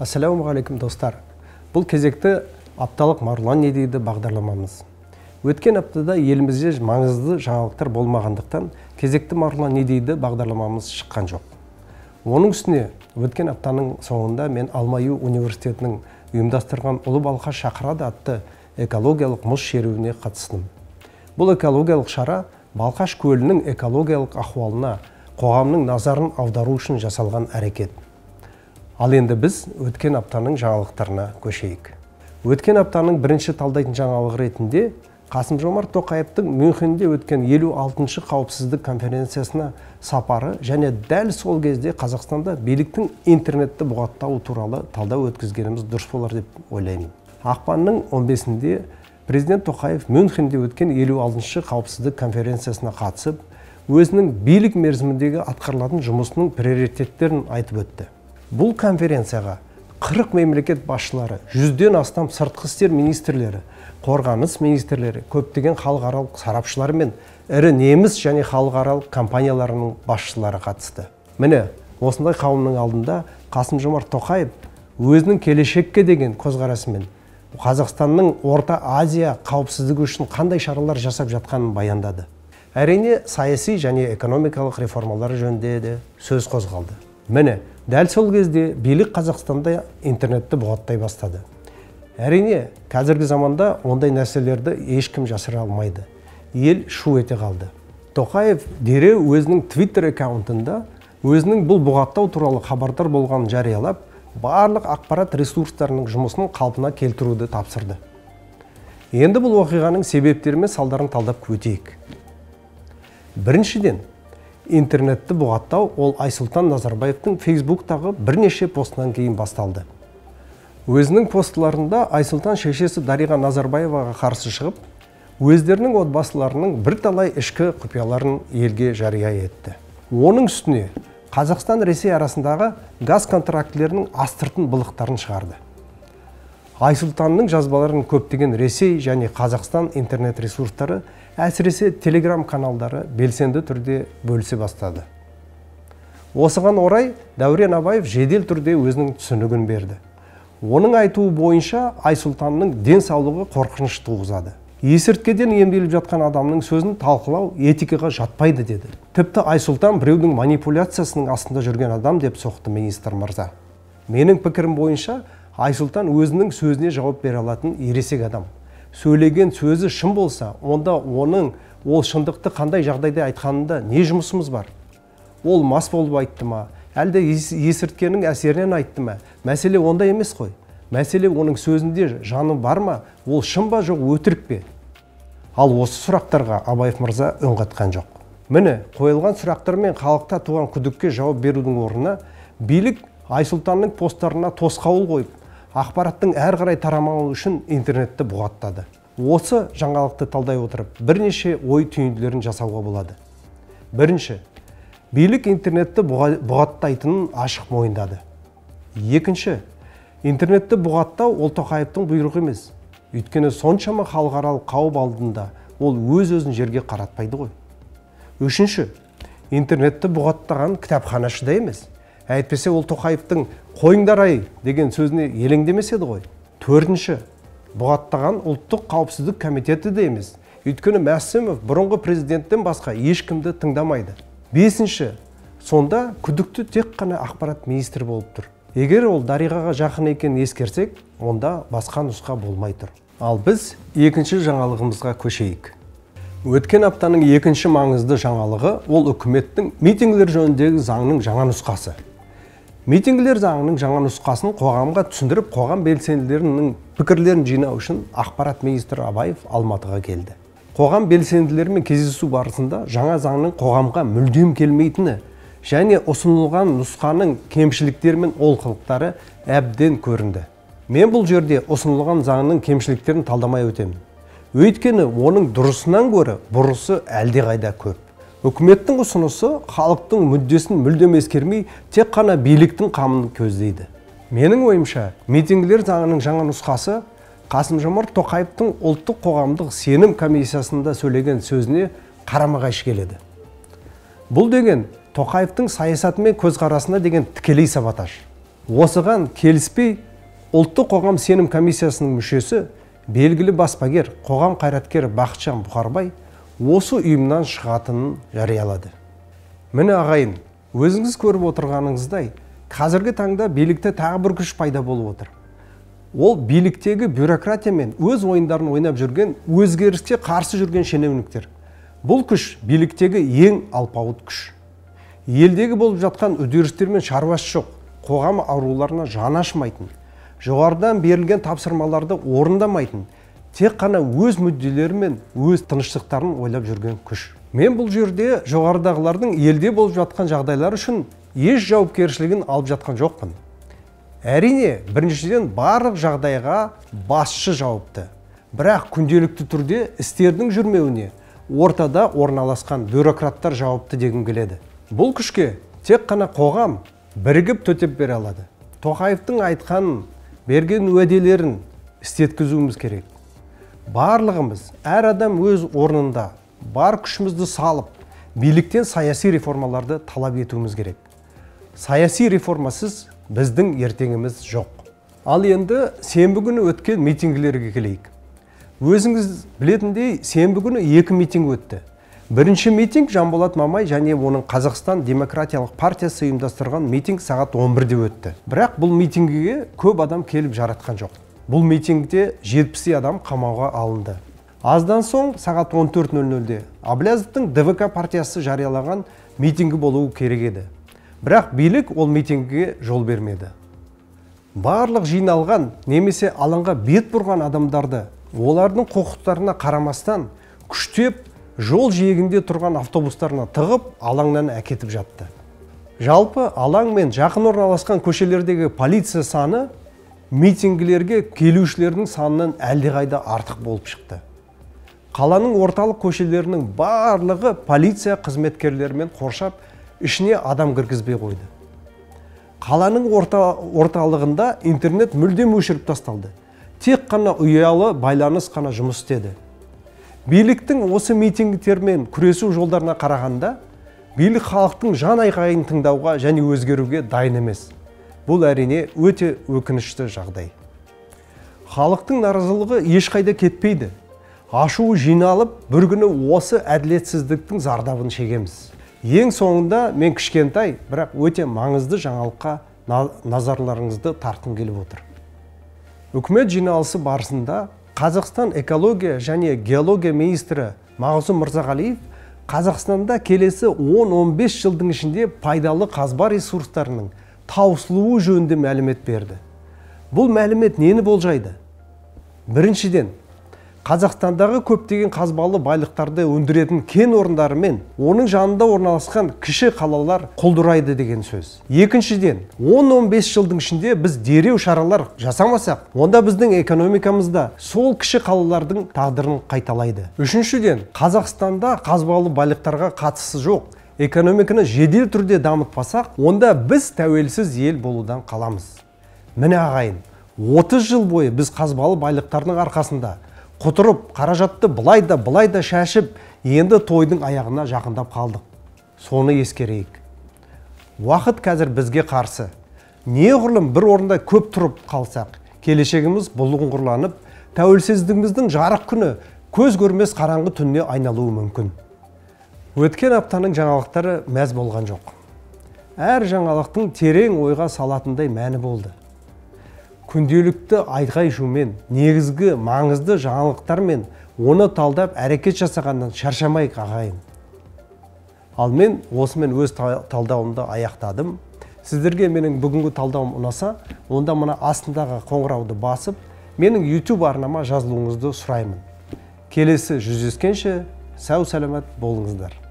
Ассалаумағалейкум достар. Бұл кезекті апталық Марулан не дейді бағдарламамыз. Өткен аптада елімізде маңызды жаңалықтар болмағандықтан кезекті Марулан не дейді бағдарламамыз шыққан жоқ. Оның үстіне өткен аптаның соңында мен Алмаю университетінің ұйымдастырған Ұлы Балқаш шақырады атты экологиялық мұз шеруіне қатыстым. Бұл экологиялық шара Балқаш көлінің экологиялық ахуалына қоғамның назарын аудару үшін жасалған әрекет. Ал енді біз өткен аптаның жаңалықтарына көшейік. Өткен аптаның бірінші талдайтын жаңалық ретінде Қасым-Жомарт Тоқаевтың Мюнхенде өткен 56-шы қауіпсіздік конференциясына сапары және дәл сол кезде Қазақстанда биліктің интернетті бұғаттауы туралы талдау өткізгеніміз дұрыс болар деп ойлаймын. Ақпанның 15-інде президент Тоқаев Мюнхенде өткен 56-шы қауіпсіздік конференциясына қатысып, өзінің билік мерзіміндегі атқарылатын жұмысының приоритеттерін айтып өтті. Бұл конференцияға 40 мемлекет басшылары, 100-ден астам сыртқы істер министрлері, қорғаныс министрлері, көптеген халықаралық сарапшылар мен ірі неміс және халықаралық компанияларының басшылары қатысты. Міне, осындай қауымның алдында Қасым-Жомарт Тоқаев өзінің келешекке деген көзқарасымен Қазақстанның Орта Азия қауіпсіздігі үшін қандай шаралар жасап жатқанын баяндады. Әрине, саяси және экономикалық реформалар жөнінде де сөз қозғалды. Міне, дәл сол кезде билік Қазақстанда интернетті бұғаттай бастады. Әрине, қазіргі заманда ондай нәрселерді ешкім жасыра алмайды. Ел шу ете қалды. Тоқаев дереу өзінің Twitter аккаунтында өзінің бұл бұғаттау туралы хабардар болғанын жариялап, барлық ақпарат ресурстарының жұмысын қалпына келтіруді тапсырды. Енді бұл оқиғаның себептері мен салдарын талдап өтейік. Біріншіден, интернетті бұғаттау ол Айсұлтан Назарбаевтың Фейсбуктағы бірнеше постынан кейін басталды. Өзінің постларында Айсұлтан шешесі Дариға Назарбаеваға қарсы шығып, өздерінің отбасыларының бірталай ішкі құпияларын елге жария етті. Оның үстіне Қазақстан Ресей арасындағы газ контрактілерінің астыртын былықтарын шығарды. Айсұлтанның жазбаларын көптеген Ресей және Қазақстан интернет ресурстары, әсіресе Telegram каналдары белсенді түрде бөлісе бастады. Осыған орай Дәурен Абаев жедел түрде өзінің түсінігін берді. Оның айтуы бойынша Айсұлтанның денсаулығы қорқыныш туғызады. Есірткіден емделіп жатқан адамның сөзін талқылау этикаға жатпайды деді. Тіпті Айсұлтан біреудің манипуляциясының астында жүрген адам деп соқты министр мырза. Менің пікірім бойынша Айсұлтан өзінің сөзіне жауап бере алатын ересек адам. Сөйлеген сөзі шын болса, онда оның ол шындықты қандай жағдайда айтқанында не жұмысымыз бар? Ол мас болып айтты ма, әлде есірткенің әсерінен айтты ма? Мәселе онда емес қой. Мәселе оның сөзінде жаны бар ма, ол шын ба жоқ өтірік пе? Ал осы сұрақтарға Абаев мырза үн қатқан жоқ. Міне, қойылған сұрақтар мен халықта туған күдікке жауап берудің орнына билік Айсұлтанның посттарына тосқауыл қойып, ақпараттың әр қарай тарамауы үшін интернетті бұғаттады. Осы жаңалықты талдай отырып, бірнеше ой түйінділерін жасауға болады. Бірінші, билік интернетті бұғаттайтынын ашық мойындады. Екінші, интернетті бұғаттау ол Тоқаевтың бұйрығы емес. Өйткені соншама халықаралық қауіп алдында ол өз-өзін жерге қаратпайды ғой. Үшінші, интернетті бұғаттаған кітапханашы да емес. Әйтпесе ол Тоқаевтың қойыңдар-ай деген сөзіне елеңдемес еді ғой. Төртінші, бұғаттаған ұлттық қауіпсіздік комитеті де емес. Өйткені Мәсімов бұрынғы президенттен басқа ешкімді тыңдамайды. Бесінші, сонда күдікті тек қана ақпарат министрі болып тұр. Егер ол Дариғаға жақын екенін ескерсек, онда басқа нұсқа болмай тұр. Ал біз екінші жаңалығымызға көшейік. Өткен аптаның екінші маңызды жаңалығы ол үкіметтің митингілер жөніндегі заңның жаңа нұсқасы. Митингілер заңының жаңа нұсқасын қоғамға түсіндіріп, қоғам белсенділерінің пікірлерін жинау үшін ақпарат министрі Абаев Алматыға келді. Қоғам белсенділерімен кездесу барысында жаңа заңның қоғамға мүлдем келмейтіні және ұсынылған нұсқаның кемшіліктері мен олқылықтары әбден көрінді. Мен бұл жерде ұсынылған заңның кемшіліктерін талдамай өтемін. Өйткені оның дұрысынан гөрі бұрысы әлдеқайда көп. Үкіметтің ұсынысы халықтың мүддесін мүлдем ескермей, тек қана биліктің қамын көздейді. Менің ойымша, митингілер заңының жаңа нұсқасы Қасым-Жомарт Тоқаевтың ұлттық қоғамдық сенім комиссиясында сөйлеген сөзіне қарама-қайшы келеді. Бұл деген Тоқаевтың саясаты мен көзқарасына деген тікелей сабатаж. Осыған келіспей, ұлттық қоғам сенім комиссиясының мүшесі, белгілі баспагер, қоғам қайраткері Бақытжан Бұқарбай осы ұйымнан шығатынын жариялады. Міне ағайын, өзіңіз көріп отырғаныңыздай, қазіргі таңда билікте тағы бір күш пайда болып отыр. Ол биліктегі бюрократия мен өз ойындарын ойнап жүрген, өзгеріске қарсы жүрген шенеуніктер. Бұл күш биліктегі ең алпауыт күш. Елдегі болып жатқан үдерістер мен шаруасы жоқ, қоғам ауруларына жаны ашымайтын, жоғарыдан берілген тапсырмаларды орындамайтын, тек қана өз мүдделері мен өз тыныштықтарын ойлап жүрген күш. Мен бұл жерде жоғарыдағылардың елде болып жатқан жағдайлар үшін еш жауапкершілігін алып жатқан жоқпын. Әрине, біріншіден барлық жағдайға басшы жауапты. Бірақ күнделікті түрде істердің жүрмеуіне ортада орналасқан бюрократтар жауапты дегім келеді. Бұл күшке тек қана қоғам бірігіп төтеп бере алады. Тоқаевтың айтқанын, берген уәделерін істеткізуіміз керек. Барлығымыз, әр адам өз орнында бар күшімізді салып, биліктен саяси реформаларды талап етуіміз керек. Саяси реформасыз біздің ертеңіміз жоқ. Ал енді сенбі күні өткен митингілерге келейік. Өзіңіз білетіндей, сенбі күні 2 митинг өтті. Бірінші митинг Жанболат Мамай және оның Қазақстан Демократиялық партиясы ұйымдастырған митинг сағат 11-де өтті. Бірақ бұл митингіге көп адам келіп жаратқан жоқ. Бұл митингте 70 адам қамауға алынды. Аздан соң сағат 14:00-де Аблязовтың ДВК партиясы жариялаған митингі болуы керек еді. Бірақ билік ол митингіге жол бермеді. Барлық жиналған немесе алаңға бет бұрған адамдарды олардың құқықтарына қарамастан күштеп жол жиегінде тұрған автобустарына тығып алаңнан әкетіп жатты. Жалпы алаң мен жақын орналасқан көшелердегі полиция саны митингілерге келушілердің санынан әлдеқайда артық болып шықты. Қаланың орталық көшелерінің барлығы полиция қызметкерлерімен қоршап, ішіне адам кіргізбей қойды. Қаланың орталығында интернет мүлдем өшіріп тасталды. Тек қана ұялы байланыс қана жұмыс істеді. Биліктің осы митингтермен күресу жолдарына қарағанда, билік халықтың жан айқайын тыңдауға және өзгеруге дайын емес. Бұл әрине өте өкінішті жағдай. Халықтың наразылығы ешқайда кетпейді. Ашуы жиналып, бір күні осы әділетсіздіктің зардабын шегеміз. Ең соңында мен кішкентай, бірақ өте маңызды жаңалыққа назарларыңызды тартқым келіп отыр. Үкімет жиналысы барысында Қазақстан экология және геология министрі Мағзұм Мырзағалиев Қазақстанда келесі 10-15 жылдың ішінде пайдалы қазба ресурстарының таусылуы жөнінде мәлімет берді. Бұл мәлімет нені болжайды? Біріншіден, Қазақстандағы көптеген қазбалы байлықтарды өндіретін кен орындары мен оның жанында орналасқан кіші қалалар құлдырайды деген сөз. Екіншіден, 10-15 жылдың ішінде біз дереу шаралар жасамасақ, онда біздің экономикамызда сол кіші қалалардың тағдырын қайталайды. Үшіншіден, Қазақстанда қазбалы байлықтарға қатысы жоқ, экономиканы жедел түрде дамытпасақ, онда біз тәуелсіз ел болудан қаламыз. Міне ағайын, 30 жыл бойы біз қазбалы байлықтардың арқасында құтырып, қаражатты былай да шашып, енді тойдың аяғына жақындап қалдық. Соны ескерейік. Уақыт қазір бізге қарсы. Неғұрлым бір орында көп тұрып қалсақ, келешегіміз бұлыңғырланып, тәуелсіздігіміздің жарық күні көз көрмес қараңғы түніне айналуы мүмкін. Өткен аптаның жаңалықтары мәз болған жоқ. Әр жаңалықтың терең ойға салатындай мәні болды. Күнделікті айғай-шумен, негізгі маңызды жаңалықтармен оны талдап әрекет жасағаннан шаршамайық ағайын. Ал мен осымен өз талдауымды аяқтадым. Сіздерге менің бүгінгі талдауым ұнаса, онда мына астындағы қоңырауды басып, менің YouTube арнама жазылуыңызды сұраймын. Келесі жүздескенше сау саламат болыңыздар.